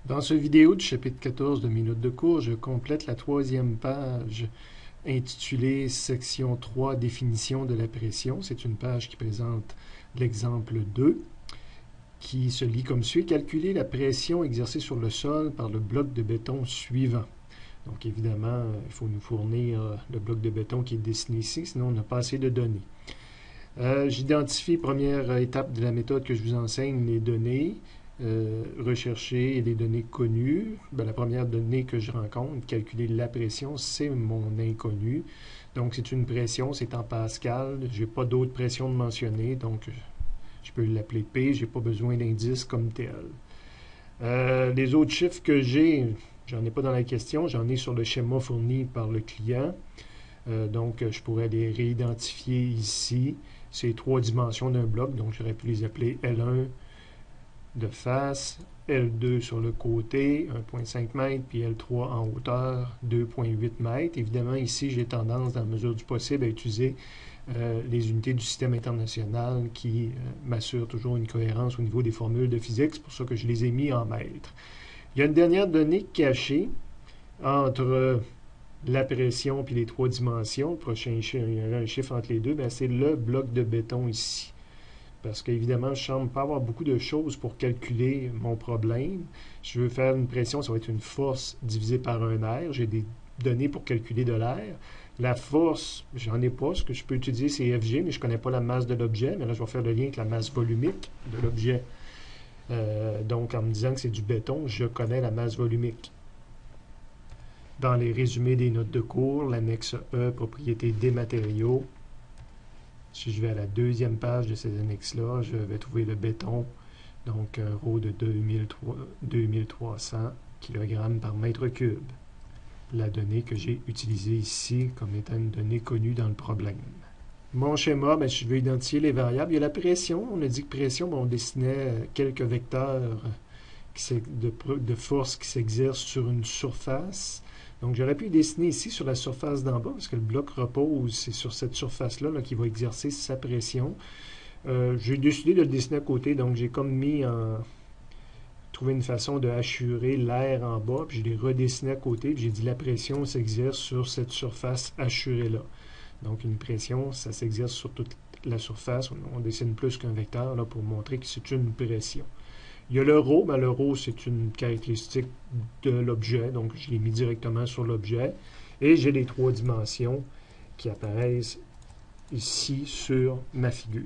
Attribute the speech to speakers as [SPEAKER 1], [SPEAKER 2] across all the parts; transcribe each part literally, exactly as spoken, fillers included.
[SPEAKER 1] Dans ce vidéo du chapitre quatorze de Minutes de cours, je complète la troisième page intitulée Section trois, définition de la pression. C'est une page qui présente l'exemple deux, qui se lit comme suit. Calculer la pression exercée sur le sol par le bloc de béton suivant. Donc évidemment, il faut nous fournir le bloc de béton qui est dessiné ici, sinon on n'a pas assez de données. Euh, J'identifie, première étape de la méthode que je vous enseigne, les données euh, recherchées et les données connues. Ben, la première donnée que je rencontre, calculer la pression, c'est mon inconnu. Donc c'est une pression, c'est en pascal. Je n'ai pas d'autre pression de mentionner, donc je peux l'appeler P, je n'ai pas besoin d'indice comme tel. Euh, les autres chiffres que j'ai, j'en ai pas dans la question, j'en ai sur le schéma fourni par le client. Euh, donc, je pourrais les réidentifier ici. C'est trois dimensions d'un bloc, donc j'aurais pu les appeler L un de face, L deux sur le côté, un virgule cinq mètres, puis L trois en hauteur, deux virgule huit mètres. Évidemment, ici, j'ai tendance, dans la mesure du possible, à utiliser euh, les unités du système international qui euh, m'assurent toujours une cohérence au niveau des formules de physique. C'est pour ça que je les ai mis en mètres. Il y a une dernière donnée cachée entre la pression puis les trois dimensions. Le prochain chiffre, il y aura un chiffre entre les deux, bien, c'est le bloc de béton ici. Parce qu'évidemment, je ne semble pas avoir beaucoup de choses pour calculer mon problème. Je veux faire une pression, ça va être une force divisée par un air. J'ai des données pour calculer de l'air. La force, j'en ai pas. Ce que je peux utiliser, c'est F G, mais je ne connais pas la masse de l'objet. Mais là, je vais faire le lien avec la masse volumique de l'objet. Euh, donc, en me disant que c'est du béton, je connais la masse volumique. Dans les résumés des notes de cours, l'annexe E, propriété des matériaux. Si je vais à la deuxième page de ces annexes-là, je vais trouver le béton, donc un rho de deux mille trois cents kilogrammes par mètre cube. La donnée que j'ai utilisée ici comme étant une donnée connue dans le problème. Mon schéma, bien, je veux identifier les variables. Il y a la pression. On a dit que pression, bien, on dessinait quelques vecteurs de, de force qui s'exercent sur une surface. Donc, j'aurais pu dessiner ici sur la surface d'en bas, parce que le bloc repose, c'est sur cette surface-là là, qui va exercer sa pression. Euh, j'ai décidé de le dessiner à côté, donc j'ai comme mis en... trouvé une façon de hachurer l'air en bas, puis je l'ai redessiné à côté, puis j'ai dit la pression s'exerce sur cette surface hachurée-là. Donc, une pression, ça s'exerce sur toute la surface. On dessine plus qu'un vecteur là, pour montrer que c'est une pression. Il y a le rho. Ben, le rho, c'est une caractéristique de l'objet, donc je l'ai mis directement sur l'objet. Et j'ai les trois dimensions qui apparaissent ici sur ma figure.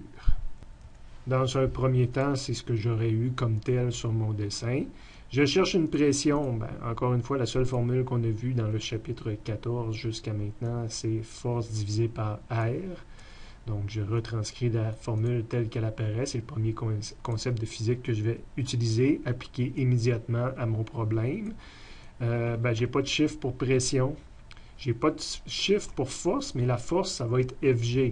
[SPEAKER 1] Dans un premier temps, c'est ce que j'aurais eu comme tel sur mon dessin. Je cherche une pression. Ben, encore une fois, la seule formule qu'on a vue dans le chapitre quatorze jusqu'à maintenant, c'est force divisée par R. Donc, je retranscris la formule telle qu'elle apparaît. C'est le premier concept de physique que je vais utiliser, appliquer immédiatement à mon problème. Euh, ben, je n'ai pas de chiffre pour pression. Je n'ai pas de chiffre pour force, mais la force, ça va être F G.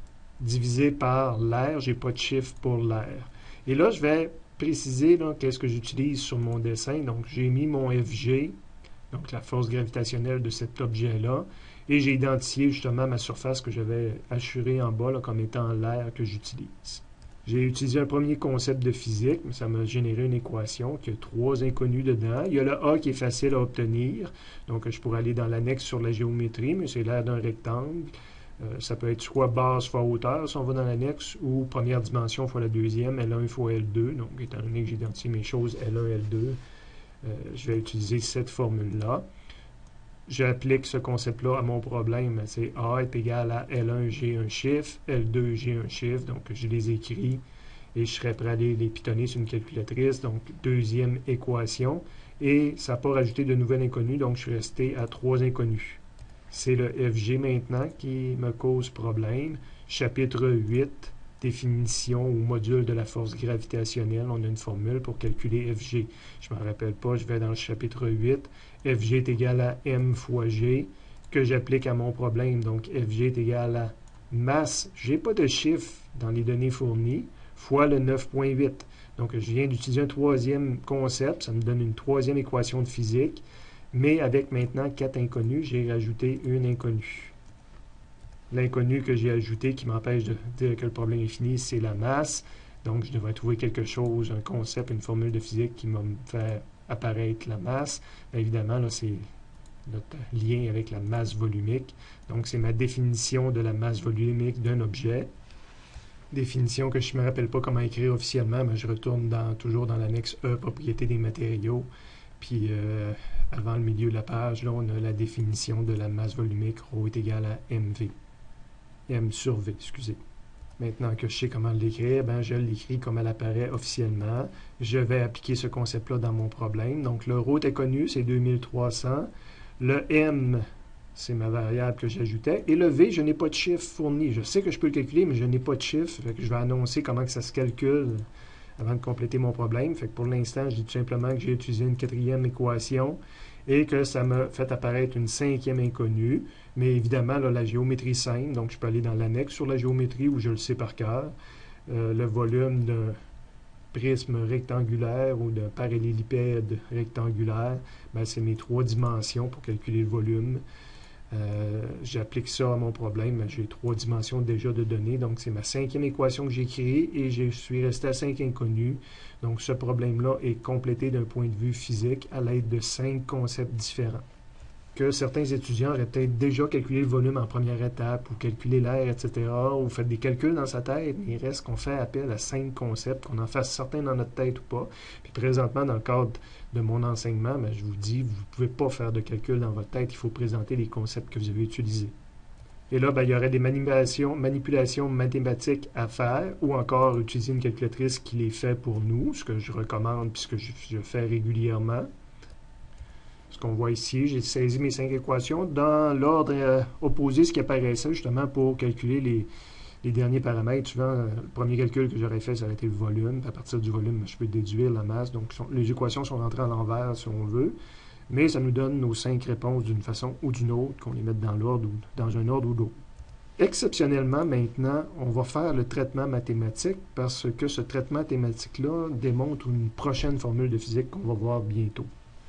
[SPEAKER 1] Divisé par l'air, je n'ai pas de chiffre pour l'air. Et là, je vais préciser qu'est-ce que j'utilise sur mon dessin. Donc, j'ai mis mon F G, donc la force gravitationnelle de cet objet-là. Et j'ai identifié justement ma surface que j'avais hachurée en bas là, comme étant l'air que j'utilise. J'ai utilisé un premier concept de physique, mais ça m'a généré une équation qui a trois inconnus dedans. Il y a le A qui est facile à obtenir, donc je pourrais aller dans l'annexe sur la géométrie, mais c'est l'air d'un rectangle. Euh, ça peut être soit base fois hauteur, si on va dans l'annexe, ou première dimension fois la deuxième, L un fois L deux. Donc, étant donné que j'ai identifié mes choses L un, L deux, euh, je vais utiliser cette formule-là. J'applique ce concept-là à mon problème. C'est A est égal à L un, j'ai un chiffre, L deux, j'ai un chiffre. Donc, je les écris et je serais prêt à aller les pitonner sur une calculatrice. Donc, deuxième équation. Et ça n'a pas rajouté de nouvelles inconnues, donc je suis resté à trois inconnus. C'est le F G maintenant qui me cause problème. Chapitre huit, définition ou module de la force gravitationnelle. On a une formule pour calculer F G. Je ne me rappelle pas, je vais dans le chapitre huit. F G est égal à M fois G, que j'applique à mon problème. Donc, F G est égal à masse, je n'ai pas de chiffre dans les données fournies, fois le neuf virgule huit. Donc, je viens d'utiliser un troisième concept, ça me donne une troisième équation de physique, mais avec maintenant quatre inconnus, j'ai rajouté une inconnue. L'inconnu que j'ai ajouté qui m'empêche de dire que le problème est fini, c'est la masse. Donc, je devrais trouver quelque chose, un concept, une formule de physique qui va me faire apparaître la masse. Bien évidemment, là, c'est notre lien avec la masse volumique. Donc, c'est ma définition de la masse volumique d'un objet. Définition que je ne me rappelle pas comment écrire officiellement, mais je retourne dans, toujours dans l'annexe E, propriété des matériaux. Puis, euh, avant le milieu de la page, là, on a la définition de la masse volumique. Rho est égal à M V. M sur V, excusez. Maintenant que je sais comment l'écrire, ben, je l'écris comme elle apparaît officiellement. Je vais appliquer ce concept-là dans mon problème. Donc, le Rho est connu, c'est deux mille trois cents. Le M, c'est ma variable que j'ajoutais. Et le V, je n'ai pas de chiffre fourni. Je sais que je peux le calculer, mais je n'ai pas de chiffre. Fait que je vais annoncer comment que ça se calcule avant de compléter mon problème. Fait que pour l'instant, je dis tout simplement que j'ai utilisé une quatrième équation et que ça m'a fait apparaître une cinquième inconnue. Mais évidemment, là, la géométrie simple, donc je peux aller dans l'annexe sur la géométrie où je le sais par cœur. Euh, le volume d'un prisme rectangulaire ou d'un parallélipède rectangulaire, ben, c'est mes trois dimensions pour calculer le volume. Euh, J'applique ça à mon problème. J'ai trois dimensions déjà de données. Donc, c'est ma cinquième équation que j'ai créée et je suis resté à cinq inconnus. Donc, ce problème-là est complété d'un point de vue physique à l'aide de cinq concepts différents. Que certains étudiants auraient peut-être déjà calculé le volume en première étape ou calculé l'air, et cetera, ou fait des calculs dans sa tête, mais il reste qu'on fait appel à cinq concepts, qu'on en fasse certains dans notre tête ou pas. Puis présentement, dans le cadre de mon enseignement, bien, je vous dis, vous ne pouvez pas faire de calcul dans votre tête, il faut présenter les concepts que vous avez utilisés. Et là, bien, il y aurait des manipulations, manipulations mathématiques à faire ou encore utiliser une calculatrice qui les fait pour nous, ce que je recommande puisque je, je fais régulièrement. Ce qu'on voit ici, j'ai saisi mes cinq équations dans l'ordre euh, opposé, ce qui apparaissait justement pour calculer les, les derniers paramètres. Souvent, euh, le premier calcul que j'aurais fait, ça aurait été le volume. Puis à partir du volume, je peux déduire la masse. Donc, sont, les équations sont rentrées à l'envers, si on veut. Mais ça nous donne nos cinq réponses d'une façon ou d'une autre, qu'on les mette dans l'ordre ou dans un ordre ou l'autre. Exceptionnellement, maintenant, on va faire le traitement mathématique parce que ce traitement mathématique-là démontre une prochaine formule de physique qu'on va voir bientôt.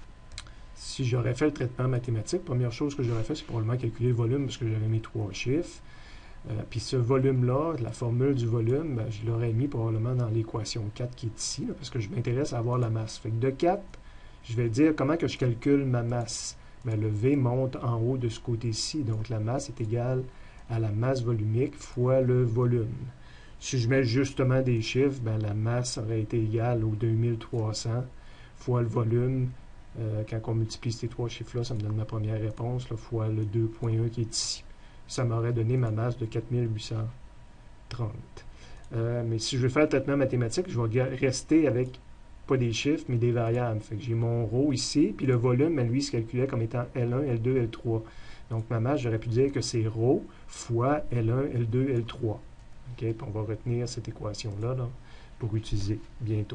[SPEAKER 1] Si j'aurais fait le traitement mathématique, première chose que j'aurais fait, c'est probablement calculer le volume parce que j'avais mes trois chiffres. Euh, puis ce volume-là, la formule du volume, ben, je l'aurais mis probablement dans l'équation quatre qui est ici, là, parce que je m'intéresse à avoir la masse. Fait que de quatre, je vais dire comment que je calcule ma masse. Ben, le V monte en haut de ce côté-ci, donc la masse est égale à la masse volumique fois le volume. Si je mets justement des chiffres, ben, la masse aurait été égale aux deux mille trois cents fois le volume. Euh, quand on multiplie ces trois chiffres-là, ça me donne ma première réponse, là, fois le deux virgule un qui est ici. Ça m'aurait donné ma masse de quatre mille huit cent trente. Euh, mais si je veux faire le traitement mathématique, je vais rester avec, pas des chiffres, mais des variables. Fait que j'ai mon Rho ici, puis le volume, ben, lui, il se calculait comme étant L un, L deux, L trois. Donc ma masse, j'aurais pu dire que c'est Rho fois L un, L deux, L trois. Okay? Puis on va retenir cette équation-là là, pour utiliser bientôt.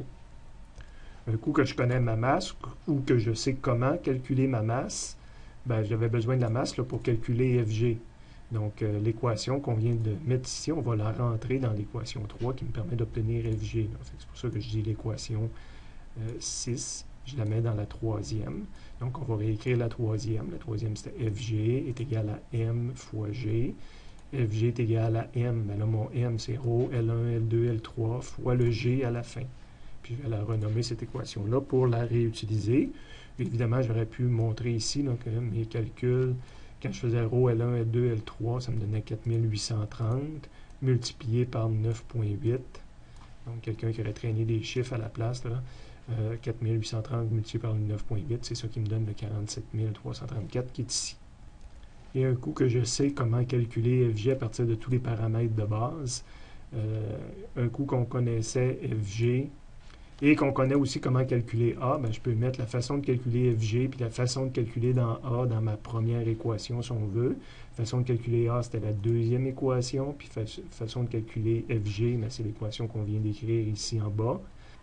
[SPEAKER 1] Un coup que je connais ma masse ou que je sais comment calculer ma masse, ben, j'avais besoin de la masse là, pour calculer F G. Donc, euh, l'équation qu'on vient de mettre ici, on va la rentrer dans l'équation trois qui me permet d'obtenir F G. C'est pour ça que je dis l'équation euh, six. Je la mets dans la troisième. Donc, on va réécrire la troisième. La troisième, c'était F G est égal à M fois G. F G est égal à M. Ben là, mon M, c'est Rho, L un, L deux, L trois fois le G à la fin. Puis je vais la renommer cette équation-là pour la réutiliser. Évidemment, j'aurais pu montrer ici là, que mes calculs, quand je faisais Rho, L un, L deux, L trois, ça me donnait quatre mille huit cent trente multiplié par neuf virgule huit. Donc, quelqu'un qui aurait traîné des chiffres à la place, là, euh, quatre mille huit cent trente multiplié par neuf virgule huit, c'est ça qui me donne le quarante-sept mille trois cent trente-quatre qui est ici. Et un coup que je sais comment calculer F G à partir de tous les paramètres de base, euh, un coup qu'on connaissait F G, et qu'on connaît aussi comment calculer A, ben, je peux mettre la façon de calculer F G puis la façon de calculer dans A dans ma première équation, si on veut. La façon de calculer A, c'était la deuxième équation, puis fa façon de calculer F G, ben, c'est l'équation qu'on vient d'écrire ici en bas.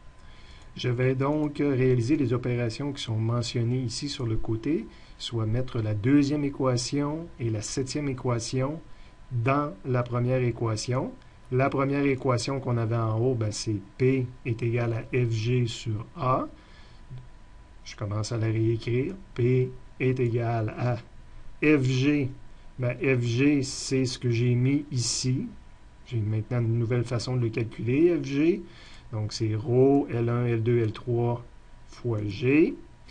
[SPEAKER 1] Je vais donc réaliser les opérations qui sont mentionnées ici sur le côté, soit mettre la deuxième équation et la septième équation dans la première équation. La première équation qu'on avait en haut, ben, c'est P est égal à F G sur A. Je commence à la réécrire. P est égal à F G. Ben, F G, c'est ce que j'ai mis ici. J'ai maintenant une nouvelle façon de le calculer, F G. Donc, c'est Rho, L un, L deux, L trois fois G.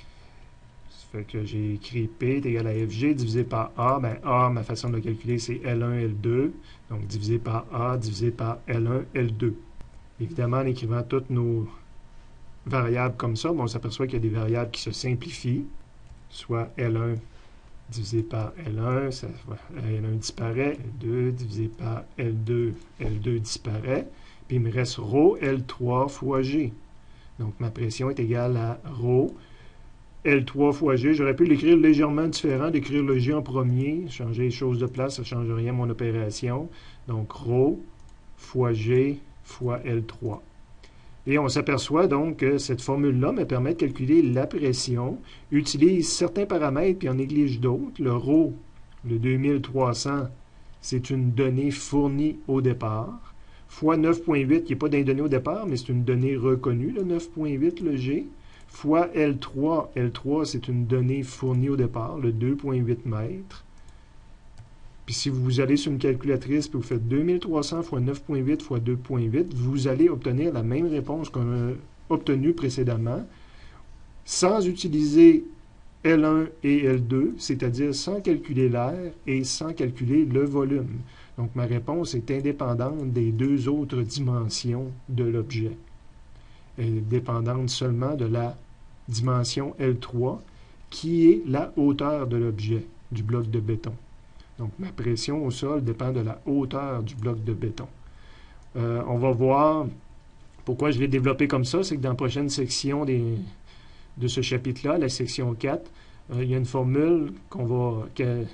[SPEAKER 1] Fait que j'ai écrit P est égal à F G divisé par A. Ben A, ma façon de le calculer, c'est L un, L deux. Donc divisé par A divisé par L un, L deux. Évidemment, en écrivant toutes nos variables comme ça, bon, on s'aperçoit qu'il y a des variables qui se simplifient. Soit L un divisé par L un, ça, L un disparaît, L deux divisé par L deux, L deux disparaît, puis il me reste ρ L trois fois G. Donc ma pression est égale à ρ L trois fois G. J'aurais pu l'écrire légèrement différent, d'écrire le G en premier, changer les choses de place, ça ne change rien à mon opération. Donc ρ fois G fois L trois. Et on s'aperçoit donc que cette formule-là me permet de calculer la pression, utilise certains paramètres puis en néglige d'autres. Le ρ, le deux mille trois cents, c'est une donnée fournie au départ, fois neuf virgule huit, qui n'est pas d'une donnée au départ, mais c'est une donnée reconnue, le neuf virgule huit, le G, fois L trois. L trois, c'est une donnée fournie au départ, le deux virgule huit mètres. Puis si vous allez sur une calculatrice et vous faites deux mille trois cents fois neuf virgule huit fois deux virgule huit, vous allez obtenir la même réponse qu'on a obtenue précédemment, sans utiliser L un et L deux, c'est-à-dire sans calculer l'air et sans calculer le volume. Donc ma réponse est indépendante des deux autres dimensions de l'objet. Elle est dépendante seulement de la dimension L trois, qui est la hauteur de l'objet, du bloc de béton. Donc, ma pression au sol dépend de la hauteur du bloc de béton. Euh, on va voir pourquoi je l'ai développé comme ça. C'est que dans la prochaine section des, de ce chapitre-là, la section quatre, euh, il y a une formule qu'on va, qui est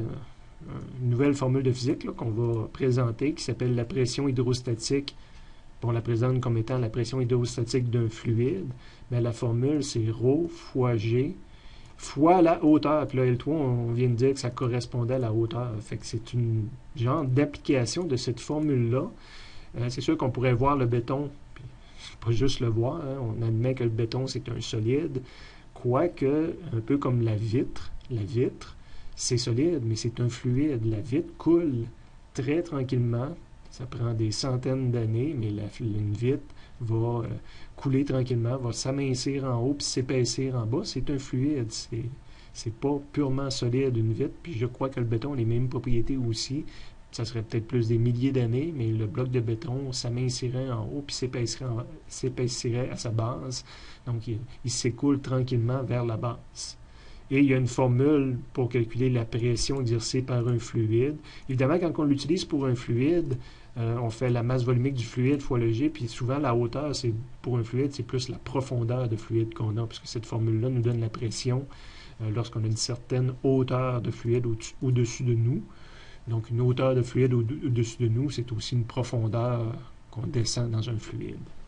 [SPEAKER 1] une nouvelle formule de physique qu'on va présenter qui s'appelle la pression hydrostatique. On la présente comme étant la pression hydrostatique d'un fluide. Mais la formule, c'est ρ fois G fois la hauteur. Puis là, L trois, on vient de dire que ça correspondait à la hauteur. Fait que c'est une genre d'application de cette formule-là. Euh, c'est sûr qu'on pourrait voir le béton, puis pas juste le voir, hein, on admet que le béton, c'est un solide, quoique, un peu comme la vitre, la vitre, c'est solide, mais c'est un fluide. La vitre coule très tranquillement. Ça prend des centaines d'années, mais la, une vitre va euh, couler tranquillement, va s'amincir en haut puis s'épaissir en bas. C'est un fluide. C'est, c'est pas purement solide, une vitre. Puis je crois que le béton a les mêmes propriétés aussi. Ça serait peut-être plus des milliers d'années, mais le bloc de béton s'amincirait en haut puis s'épaissиrait, en, s'épaissиrait à sa base. Donc, il, il s'écoule tranquillement vers la base. Et il y a une formule pour calculer la pression exercée par un fluide. Évidemment, quand on l'utilise pour un fluide, euh, on fait la masse volumique du fluide fois le G, puis souvent la hauteur, c'est pour un fluide, c'est plus la profondeur de fluide qu'on a, parce que cette formule-là nous donne la pression euh, lorsqu'on a une certaine hauteur de fluide au- au-dessus de nous. Donc, une hauteur de fluide au- au-dessus de nous, c'est aussi une profondeur qu'on descend dans un fluide.